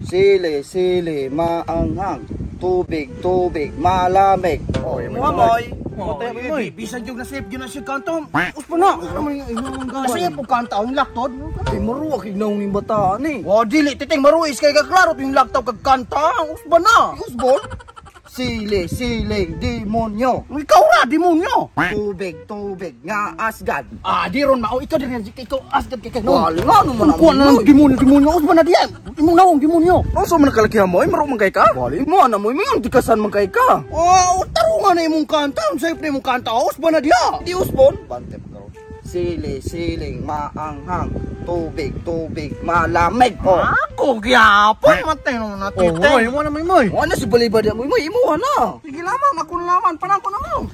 Sili, sili, maanghang. Tubig, tubig, malamig. Oh, yung Mamoy. Bisan yung nasip yun na siya kanto. Uspa na. Kasi po kanta ang laktod. Di maruwa kay naong yung bataan eh. Oh, dili titing maruis kay kaklaro yung laktaw kag kanta. Uspa na. Usbon? Sili, sili, demonyo. Ikaw ra demonyo. Tubig, tubig, nga asgad. Ah, di ron mao ikaw din ikaw asgad kay no. Wala nga naman. Kuha na ng demonyo. Uspa na diyan. Imo nawong demonyo. Ano man nakalakihan mo? Maro man kay ka? Wala mo, ano mo, may tikasan man kay ka. Oh, tarungan na imong kanta. Unsay pre imong kanta? Uspa na diya. Di usbon? Bante pa karon. Sili, siling, maanghang. Tubig, tubig, malamig. Oh. Ako gyapon matay no natitay. Mo na moy. Ano si balibad mo? Imo na. Sige lamang ako naman panako na mo.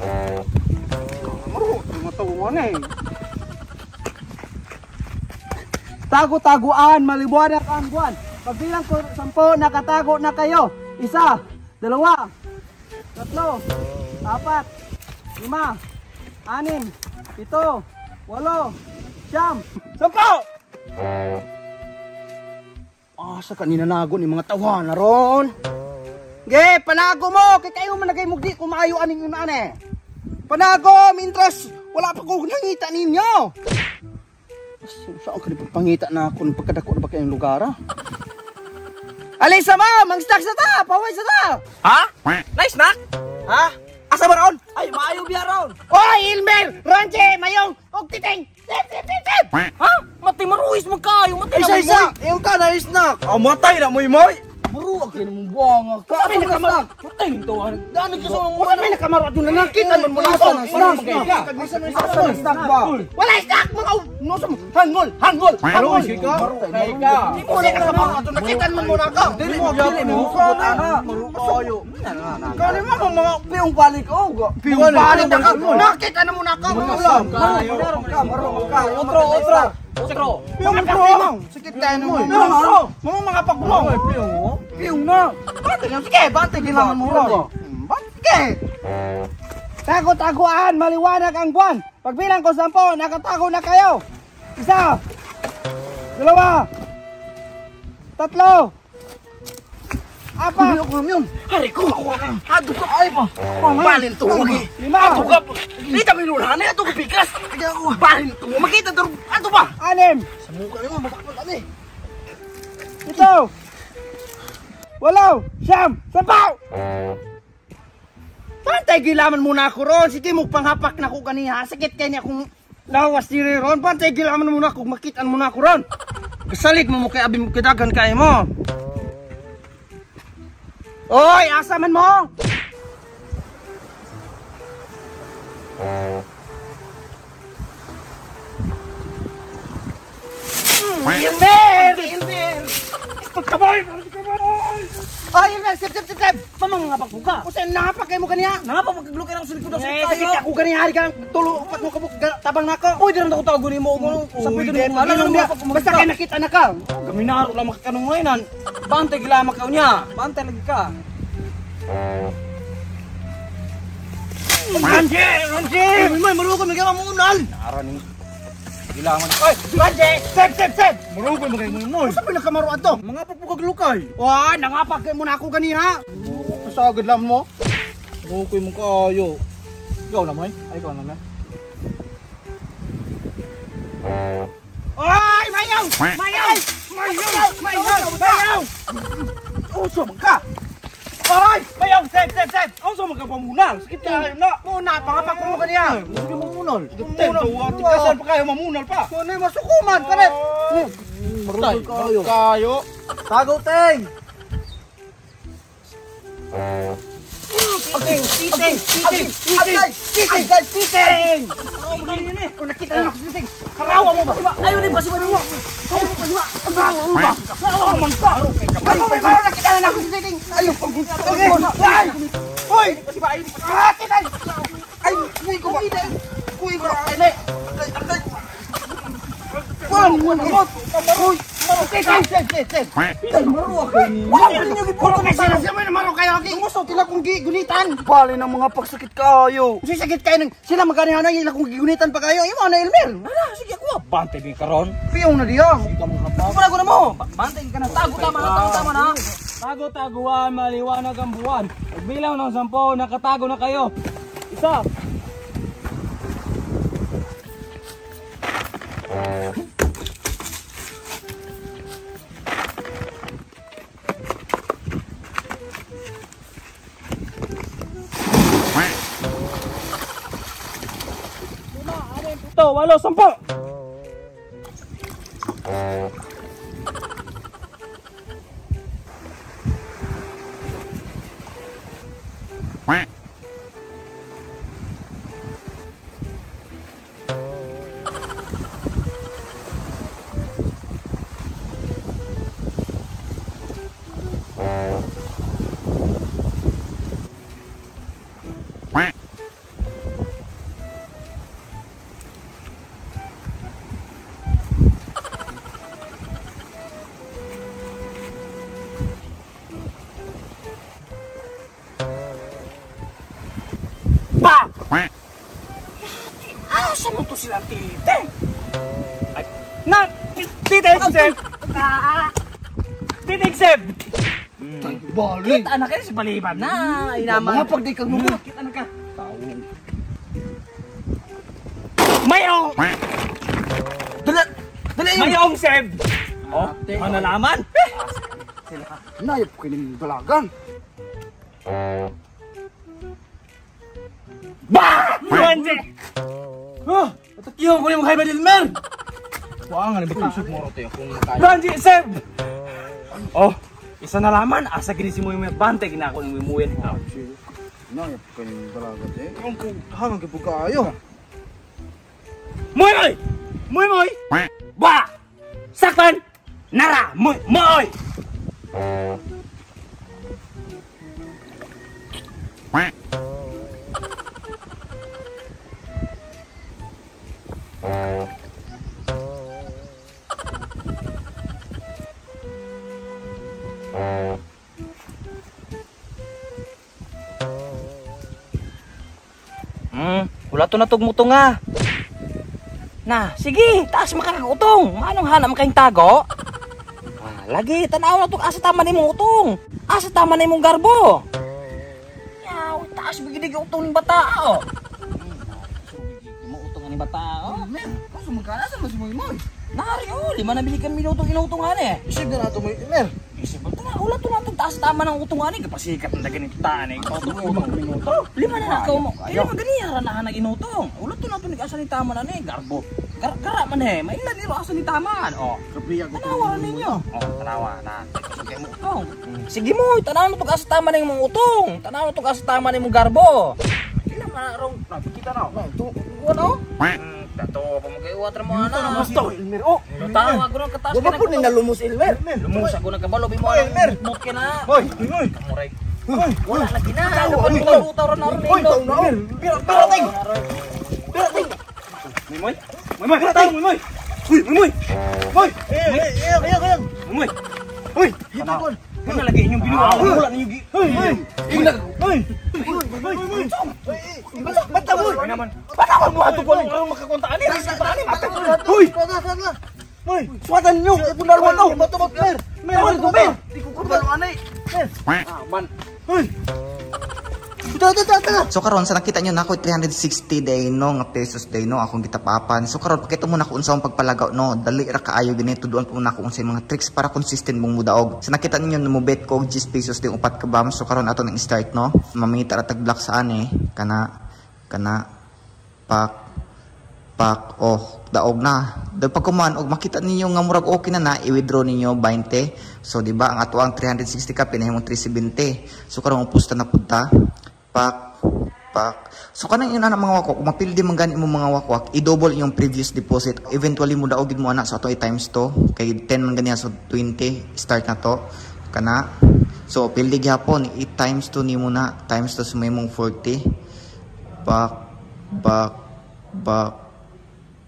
Maro, matawon eh. Tago-taguan, maliwanag ang buwan. Pagbilang ko 10, nakatago na kayo. 1, 2, 3, 4, 5, 6, 7, 8, 9, 10. Sa kanina nago ni mga tawa na ron. Ge, panago mo. Kay kayo managay mo di kumayo aning yun ane. Panago, mintras wala pa ko nangita ninyo. Saan ka pangita na ako ng pagkadako na ba kayong lugar ah? Alay sa mo, mang-snack sa ta, paway sa ta. Ha? Nice snack? Ha? Asa ba ron? Ay, maayo biya ron. Oy, Ilmer, Ronche, Mayong, og titing. Tip. Ha? Mati maruis mo kayo, mati na Isa-isa, mo. yung ka na snack. Matay na mo moy. Maruwag kayo namang buwanga ka. Kami nakamara. Matay nito. Dami ka sa mga Wala may nakamara doon na nakita man mo na ito. snack ba? Wala snack mga nosom. Hangol. Maruis ka? Hindi mo na nakamara doon. Nakita man mo na ka. Dili mo Maru kayo. Kani mo mga piyong balik o. Piyong balik na ka. Nakita na mo na ka. Otro. Piyong bro. Sikit tayo mo. Mga pagbro. Piyong na. Bantay kailangan mo ron. Sige. Tago-taguan, maliwanag ang buwan. Pagbilang ko 10, nakatago na kayo. 1, 2, 3, 4. Hari ko ako. Ado ka ay pa. Balin to. 5. Ado ka. Di kami lulahan ito ko bigas. Balin to. Makita to. Ado ba? 6. Sa mukha mo matakot kami. 7. 8. 9. 10. Pantay gilaman muna ako ron. Sige mo panghapak na ko kaniha. Sakit kaya niya kung lawas diri ron. Pantay gilaman muna ako. Makitaan muna ako ron. Kasalit mo kay abim kidagan kay mo. Oy, asa man mo? Ilmer! Kaboy! Ay, Ilmer, sip! Mamang nga pagbuka. Kasi nahapak kayo mo kaniya. Napa magkaglukay lang sa likod ng Sige, ako kaniya hari ka. Tulo, upat mo kabuk, tabang na ako. Uy, di rin ako tago ni mo. Sa pwede mo. Alam mo, basta kayo nakita na ka. gaminaro lang makakanong ngayon. Bantay gila makaw niya. Bantay lagi ka. Ranji! May malugan, may gama mo unal. Naraning gilaman. Oy, Ranji! Sep! Malugan, magay mo mo. Sa pinakamaruan to? Mga pagpukaglukay. Wah, nangapak kayo muna ako kanina. Pasagad lang mo. Okay mo kayo. Ikaw naman. Ay, ikaw naman. Oy, Mayaw! Uso ka! Oy, Mayaw! Sep! Ang sa magkapamunal. Sakit tayo na. Muna, pangapak mo kanina. Sige mamunal. Tikasan pa kayo, mamunal pa. Ano yung masukuman? Kare! Marugan kayo. Tago, Teng! Titing! Kung nakita na ako si Titing, karawa mo ba? Ayaw din ba si Maruwa? Nakita na ako si Titing! Ayaw! Hoy! Titing! Ay! Kuy ko ba? Kuy ko ba? Kuy! Okay, sir. Maro ako ni. Wala pa ninyo gipuro na sila. Siya maro kayo aki. Gusto tila kong gigunitan. Bali ng mga pagsakit kayo. Si sakit kayo nang sila magkanihan na ila kong gigunitan pa kayo. Imo na Elmer. Ala, sige ako. Bantay bi karon. Piyaw na diya. Wala ko na mo. Bantay ka na. Tago tama na. Tago-taguan, maliwanag ang buwan. Pagbilang ng 10, nakatago na kayo. Isa. Ito, 8, 10. Asa mo to sila tite? Na! Tite, Seb! Tite, Seb! Bali. Kita na kayo si Paliban na! Mga pag di kang mumot. Kita na ka! Mayong! Dala yung Mayong, Seb! Oh, manalaman! nayap ko yung dalagan. Manji! Takiyaw ko yung mga Elmer. Wala nga nabitusok mo rote akong makaya. Manji, Seb! Oh, isa na laman, asa ginisi mo yung bante, ginako yung wimuyan. Nayap ko yung dalagan eh. Yung hangang kipuga ayo. Moy moy! Moy moy! Ba! Sakpan! Nara! Moy! Moy! Wala to natugmuto nga. Na, sige, taas makakutong. Manong hanam kayong tago? Lagi, tanaw na to asa tama ni mong utong. Asa tama ni mong garbo. Yaw, taas bigidig utong ng bata, oh. Mo utong ni bata, oh. Men, kaso magkana sa mas mo. Nari, oh, 5 na binigyan minutong inutungan eh. Isip na nato mo Elmer. Isip ba ito na, wala to natin taas tama ng utungan eh. Kapasikat na ganito taan eh. Utong minuto. 5 na nakaw mo. Kaya maganiyaran na hanag inutong. Wala to natin nag-asa ni tama na eh. Garbo. Gara man eh. May ilan nilo asa ni taman. Oh, Kapiya ko. tanawa ninyo. Oh, tanawa na. Sige mo utong. Sige mo, tanawa na to asa tama na yung mga utong. Tanawa na to asa tama na yung garbo. Ilan man na rong. Kita na. Ito, ano? Dato, pamagay-water mo na. Gusto Elmer. Oh, Tawa ko ng katas. wala po ni nalumos Elmer. Lumus ako nagkabalo mo. Elmer. Mut ka na. Hoy, Kamuray. hoy. Wala lagi na. Ano pa nung lutaw ron naroon Hoy, taon na. Pirating. Pirating. Mimoy. Mimoy, katao, mimoy. Uy, mimoy. Hoy, kaya. Mimoy. Hoy, hita ko. Ano lagi inyong binuwa? Wala ninyo gi. Hoy. Hoy. Bata mo. Bata mo ato ko lang makakontaan ni. Resulta ni mata ko. Hoy. Hoy, suwatan nyo. Ipundar mo no. Bato mo, Mer. Mer, Mer. Di ko kubalo anay. Mer. Man. Hoy. So karon sa nakita nyo na ako 360 day no nga pesos day no akong gitapapan. So karon pakita mo na ko unsa ang pagpalagaw no dali ra kaayo ganito doon po na ko unsay mga tricks para consistent mong mudaog. So nakita ninyo mo bet ko 10 pesos day upat ka bam. So karon ato nang start no. Mamita ra tag black sa ani kana pak oh daog na. Dahil pag kumaan og makita ninyo nga murag okay na i-withdraw ninyo 20. So di ba ang ato ang 360 ka pinahimong 370. So karon pusta na punta. Pak. So kanang ina na mga wakwak, mapildi man gani mo mga wakwak, i-double yung previous deposit. Eventually mo daogid mo ana so ato i-times to. Kay 10 man ganiya so 20 start na to. Kana. So pildi gyapon i-times to nimo na, times to sa may mong 40. Pak.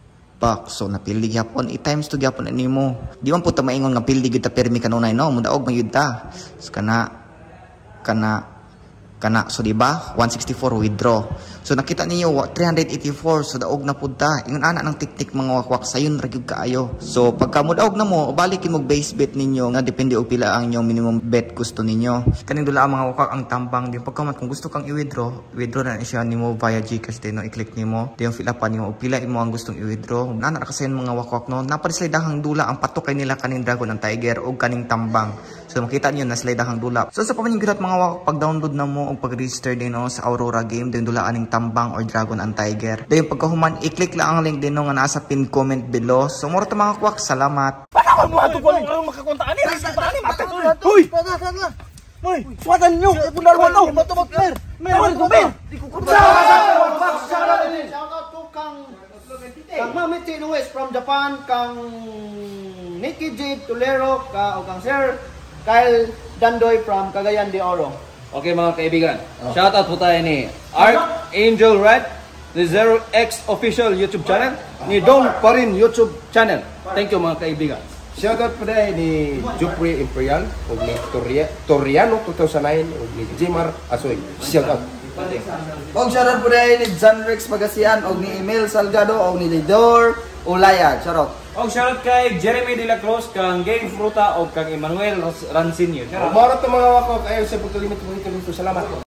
feedback. So napili gyapon i-times to gyapon nimo. Di man po ta maingon nga pili gyud ta permi kanunay no, mudaog man gyud ta. So kana so di ba 164 withdraw. So nakita niyo 384 so daog na pud ta. Ingon ana ng tiktik mga wakwak sayon ra gyud kaayo. So pagka mudaog na mo balikin mo base bet ninyo nga depende og pila ang inyong minimum bet gusto ninyo. Kaning dula ang mga wakwak ang tambang di pagka kung gusto kang i-withdraw na siya nimo via GCash din no, i-click nimo. Di yung fill up pa nimo og pila imo ang gustong i-withdraw. Ana ra kasi mga wakwak no, napaslidahang dula ang patok kay nila kaning dragon ang tiger og kaning tambang. So makita niyo na slidahang dula. So sa pamaningirat mga wakwak pag-download na mo og pag-register din no, sa Aurora game din dula aning tambang or dragon and tiger. Dayon pagkahuman i-click lang ang link din no, nga nasa pin comment below. So mura ta mga kwak, salamat. Paano mo ato ko lang makakonta ani? Hoy! Hoy! Swatan nyo! Ipundar mo to! Matubag player! Meron ko ba? Di ko kurta! Shout out to Kang Mami West from Japan, Kang Nikki J. Tulero, o Kang Sir Kyle Dandoy from Cagayan de Oro. Okay mga kaibigan, shoutout po tayo ni Archangel Red, ni 0x official YouTube channel, ni Don Parin YouTube channel. Thank you mga kaibigan. Shoutout po tayo ni Jupri Imperial, o ni Toriano 2009, o ni Jimar Asoy. Shoutout. Og shoutout po dahil ni John Rex Pagasian, og ni Emil Salgado, og ni Lidor Ulaya. Shoutout. Og shoutout kay Jeremy De La Cruz, kang Game Fruta, o kang Emmanuel Rancinio. Umarot ng mga wakok, ayaw sa pagkalimit mo ito. Salamat po.